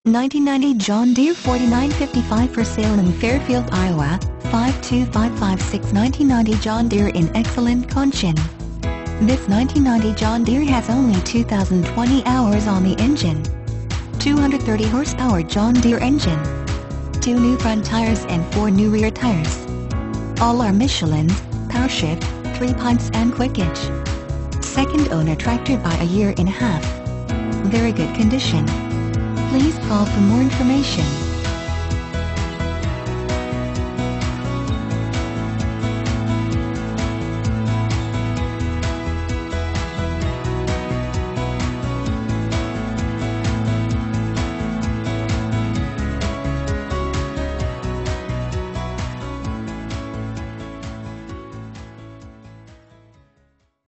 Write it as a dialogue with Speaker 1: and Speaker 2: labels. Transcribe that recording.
Speaker 1: 1990 John Deere 4955 for sale in Fairfield, Iowa, 52556. 1990 John Deere in excellent condition. This 1990 John Deere has only 2,020 hours on the engine. 230 horsepower John Deere engine. 2 new front tires and 4 new rear tires. All are Michelins, Powershift, 3 pints and quick hitch. Second owner tractor by a year and a half. Very good condition. Please call for more information.